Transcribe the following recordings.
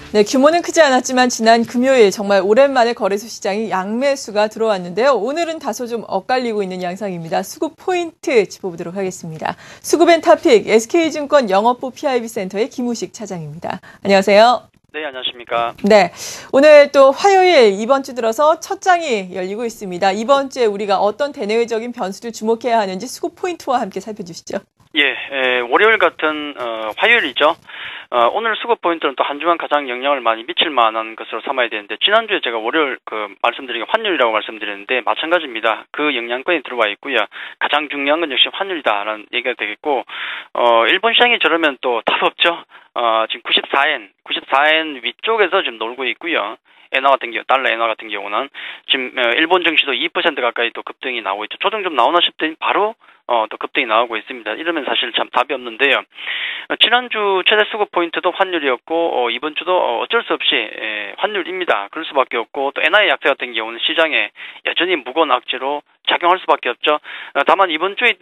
네, 규모는 크지 않았지만 지난 금요일 정말 오랜만에 거래소 시장이 양매수가 들어왔는데요. 오늘은 다소 좀 엇갈리고 있는 양상입니다. 수급 포인트 짚어보도록 하겠습니다. 수급앤타픽 SK증권 영업부 PIB센터의 김우식 차장입니다. 안녕하세요. 네, 안녕하십니까. 네, 오늘 또 화요일 이번 주 들어서 첫 장이 열리고 있습니다. 이번 주에 우리가 어떤 대내외적인 변수를 주목해야 하는지 수급 포인트와 함께 살펴주시죠. 예, 월요일 같은 화요일이죠. 오늘 수급 포인트는 또 한 주간 가장 영향을 많이 미칠 만한 것으로 삼아야 되는데, 지난주에 제가 월요일 말씀드린 게 환율이라고 말씀드렸는데 마찬가지입니다. 그 영향권이 들어와 있고요. 가장 중요한 건 역시 환율이다라는 얘기가 되겠고, 일본 시장이 저러면 또 답 없죠. 지금 94엔 위쪽에서 지금 놀고 있고요. 달러 엔화 같은 경우는 지금 일본 증시도 2% 가까이 또 급등이 나오고 있죠. 조정 좀 나오나 싶더니 바로 또 급등이 나오고 있습니다. 이러면 사실 참 답이 없는데요. 지난주 최대 수급 포인트도 환율이었고, 이번 주도 어쩔 수 없이 환율입니다. 그럴 수밖에 없고, 또 엔화의 약세 같은 경우는 시장에 여전히 무거운 악재로 작용할 수밖에 없죠. 다만 이번 주에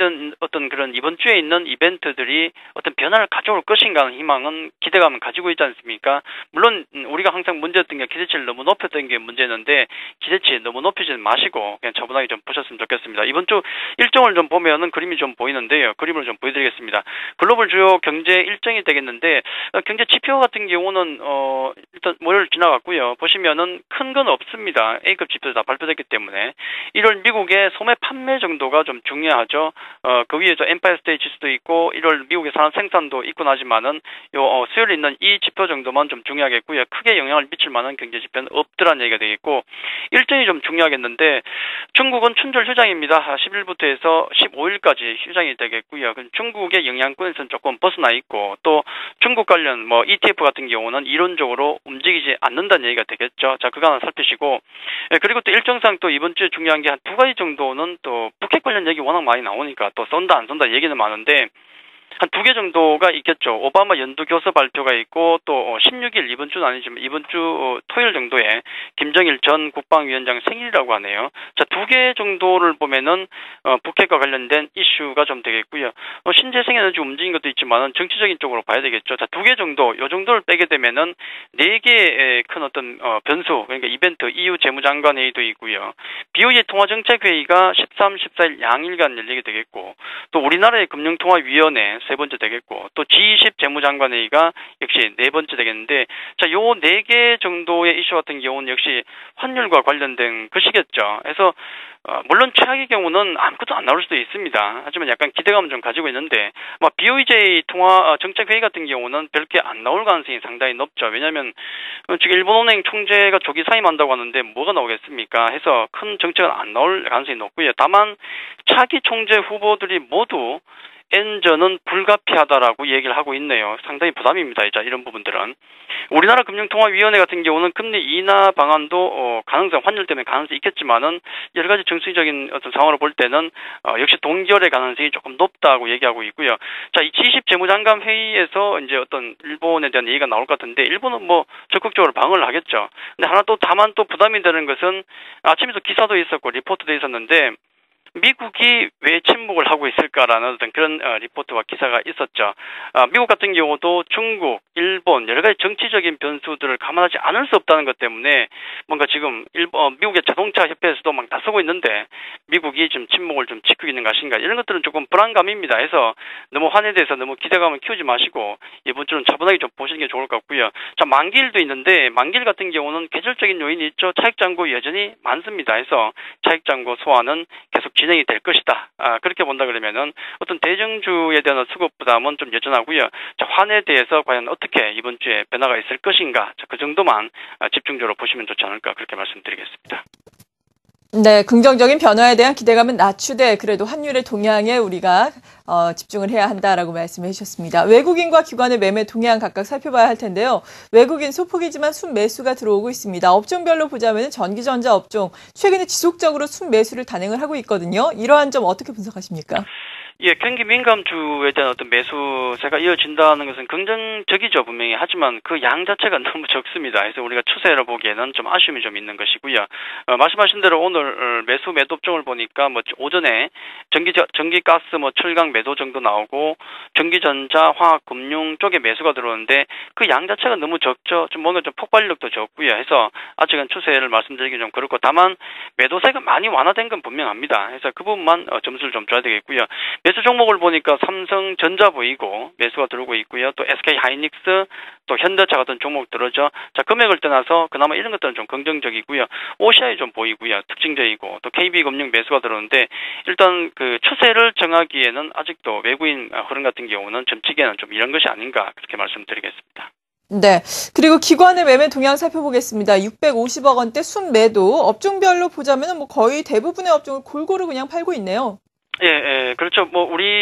있는 이벤트들이 어떤 변화를 가져올 것인가 하는 희망은, 기대감은 가지고 있지 않습니까? 물론 우리가 항상 문제였던 게 기대치를 너무 높였던 게 문제였는데, 기대치 너무 높이지는 마시고 그냥 차분하게 좀 보셨으면 좋겠습니다. 이번 주 일정을 좀 보면은 그림이 좀 보이는데요. 그림을 좀 보여드리겠습니다. 글로벌 주요 경제 일정이 되겠는데, 경제 지표 같은 경우는 일단 월요일 지나갔고요. 보시면은 큰 건 없습니다. A급 지표 다 발표됐기 때문에 1월 미국의 소매 판매 정도가 좀 중요하죠. 그 위에 엠파이어 스테이트 지수도 있고 1월 미국의 산업 생산도 있고 나지만은 수요일에 있는 이 지표 정도만 좀 중요하겠고요. 크게 영향을 미칠 만한 경제 지표는 없더라는 얘기가 되겠고, 일정이 좀 중요하겠는데, 중국은 춘절 휴장입니다. 10일부터 해서 15일까지 휴장이 되겠고요. 중국의 영향권에서는 조금 벗어나 있고, 또 중국 관련 ETF 같은 경우는 이론적으로 움직이지 않는다는 얘기가 되겠죠. 자, 그거 하나 살피시고, 그리고 또 일정상 또 이번 주에 중요한 게 한 두 가지 정도는, 또 북핵 관련 얘기 워낙 많이 나오니까 또 쏜다 안 쏜다 얘기는 많은데, 한 두 개 정도가 있겠죠. 오바마 연두 교서 발표가 있고, 또 16일, 이번 주는 아니지만 이번 주 토요일 정도에 김정일 전 국방위원장 생일이라고 하네요. 자, 두 개 정도를 보면은 북핵과 관련된 이슈가 좀 되겠고요. 신재생 에너지 움직인 것도 있지만은 정치적인 쪽으로 봐야 되겠죠. 자, 두 개 정도, 요 정도를 빼게 되면은 네 개의 큰 어떤 변수, 그러니까 이벤트, EU 재무장관 회의도 있고요. BOE 통화정책회의가 13, 14일 양일간 열리게 되겠고, 또 우리나라의 금융통화위원회 세 번째 되겠고, 또 G20 재무장관회의가 역시 네 번째 되겠는데, 자, 요 네 개 정도의 이슈 같은 경우는 역시 환율과 관련된 것이겠죠. 그래서 물론 최악의 경우는 아무것도 안 나올 수도 있습니다. 하지만 약간 기대감은 좀 가지고 있는데, BOJ 통화 정책 회의 같은 경우는 별게 안 나올 가능성이 상당히 높죠. 왜냐하면 지금 일본은행 총재가 조기 사임한다고 하는데 뭐가 나오겠습니까? 해서 큰 정책은 안 나올 가능성이 높고요. 다만 차기 총재 후보들이 모두 N전은 불가피하다라고 얘기를 하고 있네요. 상당히 부담입니다. 이런 부분들은. 우리나라 금융통화위원회 같은 경우는 금리 인하 방안도 환율 때문에 가능성이 있겠지만은 여러 가지 정치적인 어떤 상황을 볼 때는 역시 동결의 가능성이 조금 높다고 얘기하고 있고요. 자, 이 G20 재무장관 회의에서 이제 어떤 일본에 대한 얘기가 나올 것 같은데, 일본은 적극적으로 방어를 하겠죠. 근데 다만 또 부담이 되는 것은, 아침에도 기사도 있었고 리포트도 있었는데, 미국이 왜 침묵을 하고 있을까라는 어떤 그런 리포트와 기사가 있었죠. 미국 같은 경우도 중국, 일본 여러 가지 정치적인 변수들을 감안하지 않을 수 없다는 것 때문에 뭔가 지금 미국의 자동차 협회에서도 막 나서고 있는데, 미국이 좀 침묵을 좀 지키고 있는 것인가, 이런 것들은 조금 불안감입니다. 해서 너무 환에 대해서 너무 기대감을 키우지 마시고 이번 주는 차분하게 좀 보시는 게 좋을 것 같고요. 자, 만기일도 있는데, 만기일 같은 경우는 계절적인 요인이 있죠. 차익장고 여전히 많습니다. 해서 차익장고 소화는 계속 진행이 될 것이다. 그렇게 본다 그러면은 어떤 대정주에 대한 수급 부담은 좀 여전하고요. 자, 환에 대해서 과연 어떻게 이번 주에 변화가 있을 것인가, 자, 그 정도만 집중적으로 보시면 좋지 않을까, 그렇게 말씀드리겠습니다. 네, 긍정적인 변화에 대한 기대감은 낮추되 그래도 환율의 동향에 우리가 집중을 해야 한다라고 말씀해 주셨습니다. 외국인과 기관의 매매 동향 각각 살펴봐야 할 텐데요. 외국인 소폭이지만 순매수가 들어오고 있습니다. 업종별로 보자면 전기전자 업종 최근에 지속적으로 순매수를 단행을 하고 있거든요. 이러한 점 어떻게 분석하십니까? 예, 경기 민감주에 대한 어떤 매수세가 이어진다는 것은 긍정적이죠, 분명히. 하지만 그 양 자체가 너무 적습니다. 그래서 우리가 추세를 보기에는 좀 아쉬움이 좀 있는 것이고요. 말씀하신 대로 오늘 매수 매도 업종을 보니까 뭐 오전에 전기 가스 뭐 철강 매도 정도 나오고 전기전자 화학 금융 쪽에 매수가 들어오는데 그 양 자체가 너무 적죠. 좀 뭔가 좀 폭발력도 적고요. 해서 아직은 추세를 말씀드리기 좀 그렇고, 다만 매도세가 많이 완화된 건 분명합니다. 그래서 그 부분만 점수를 좀 줘야 되겠고요. 매수 종목을 보니까 삼성전자 보이고 매수가 들어오고 있고요. 또 SK하이닉스, 또 현대차 같은 종목 들어오죠. 자, 금액을 떠나서 그나마 이런 것들은 좀 긍정적이고요. OCI 좀 보이고요. 특징적이고, 또 KB금융 매수가 들어오는데, 일단 그 추세를 정하기에는 아직도 외국인 흐름 같은 경우는 점치기에는 좀 이런 것이 아닌가, 그렇게 말씀드리겠습니다. 네. 그리고 기관의 매매 동향 살펴보겠습니다. 650억 원대 순매도, 업종별로 보자면 뭐 거의 대부분의 업종을 골고루 그냥 팔고 있네요. 예, 그렇죠. 뭐,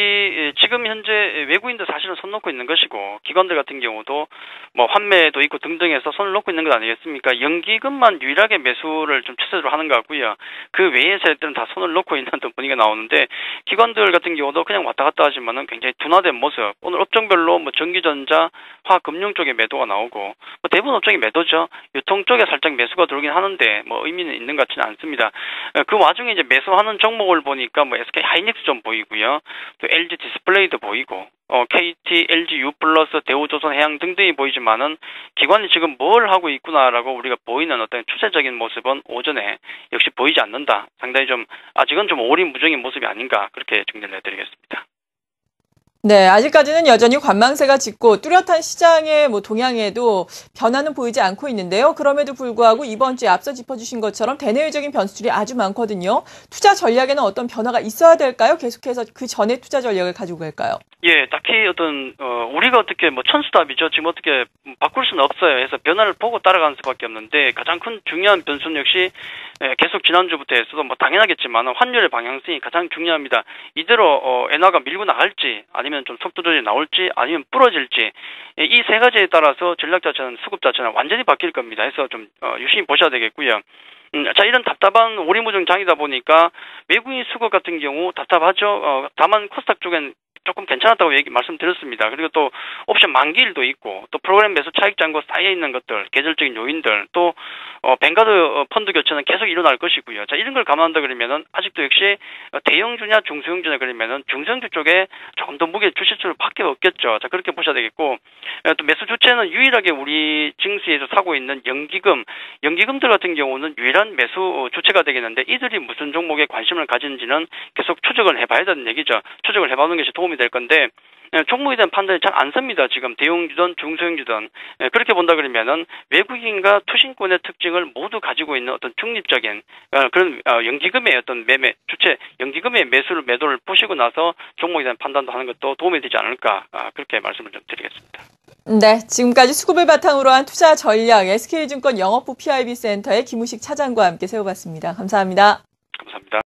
지금 현재 외국인도 사실은 손 놓고 있는 것이고, 기관들 같은 경우도 뭐, 환매도 있고 등등해서 손을 놓고 있는 것 아니겠습니까? 연기금만 유일하게 매수를 좀 추세로 하는 것 같고요. 그 외의 세력들은 다 손을 놓고 있는 또 분위기가 나오는데, 기관들 같은 경우도 그냥 왔다 갔다 하지만은 굉장히 둔화된 모습. 오늘 업종별로 뭐, 전기전자, 화금융 쪽에 매도가 나오고, 뭐, 대부분 업종이 매도죠. 유통 쪽에 살짝 매수가 들어오긴 하는데, 뭐, 의미는 있는 것 같지는 않습니다. 그 와중에 이제 매수하는 종목을 보니까 뭐, SK하이닉스 좀 보이고요. 또 LG 디스플레이도 보이고, KT, LG U 플러스, 대우조선 해양 등등이 보이지만은 기관이 지금 뭘 하고 있구나라고 우리가 보이는 어떤 추세적인 모습은 오전에 역시 보이지 않는다. 상당히 좀 아직은 좀 오리무중인 모습이 아닌가, 그렇게 정리를 해드리겠습니다. 네, 아직까지는 여전히 관망세가 짙고 뚜렷한 시장의 뭐 동향에도 변화는 보이지 않고 있는데요. 그럼에도 불구하고 이번 주에 앞서 짚어주신 것처럼 대내외적인 변수들이 아주 많거든요. 투자 전략에는 어떤 변화가 있어야 될까요? 계속해서 그 전에 투자 전략을 가지고 갈까요? 예, 딱히 우리가 어떻게 뭐 천수답이죠. 지금 어떻게 바꿀 수는 없어요. 해서 변화를 보고 따라가는 수밖에 없는데, 가장 큰 중요한 변수는 역시 계속 지난주부터 해서도 뭐 당연하겠지만 환율의 방향성이 가장 중요합니다. 이대로 엔화가 밀고 나갈지, 아니면 좀 속도 조절이 나올지, 아니면 부러질지, 이 세 가지에 따라서 전략 자체는, 수급 자체는 완전히 바뀔 겁니다. 해서 좀 유심히 보셔야 되겠고요. 자, 이런 답답한 오리무중장이다 보니까 외국인 수급 같은 경우 답답하죠. 다만 코스닥 쪽엔 조금 괜찮았다고 말씀드렸습니다. 그리고 또 옵션 만기일도 있고, 또 프로그램 매수 차익 잔고 쌓여 있는 것들, 계절적인 요인들, 또 뱅가드 펀드 교체는 계속 일어날 것이고요. 자, 이런 걸 감안한다 그러면은 아직도 역시 대형주냐 중소형주냐 그러면은 중소형주 쪽에 조금 더 무게 주실 수밖에 없겠죠. 자, 그렇게 보셔야 되겠고, 또 매수 주체는 유일하게 우리 증시에서 사고 있는 연기금들 같은 경우는 유일한 매수 주체가 되겠는데, 이들이 무슨 종목에 관심을 가지는지는 계속 추적을 해봐야 되는 얘기죠. 추적을 해보는 것이 도움이 될 건데, 종목에 대한 판단이 잘 안 섭니다. 지금 대형주든 중소형주든. 그렇게 본다 그러면은 외국인과 투신권의 특징을 모두 가지고 있는 어떤 중립적인 그런 연기금의 어떤 매매 주체, 연기금의 매도를 보시고 나서 종목에 대한 판단도 하는 것도 도움이 되지 않을까, 그렇게 말씀을 좀 드리겠습니다. 네, 지금까지 수급을 바탕으로 한 투자 전략 SK증권 영업부 PIB 센터의 김우식 차장과 함께 세워봤습니다. 감사합니다. 감사합니다.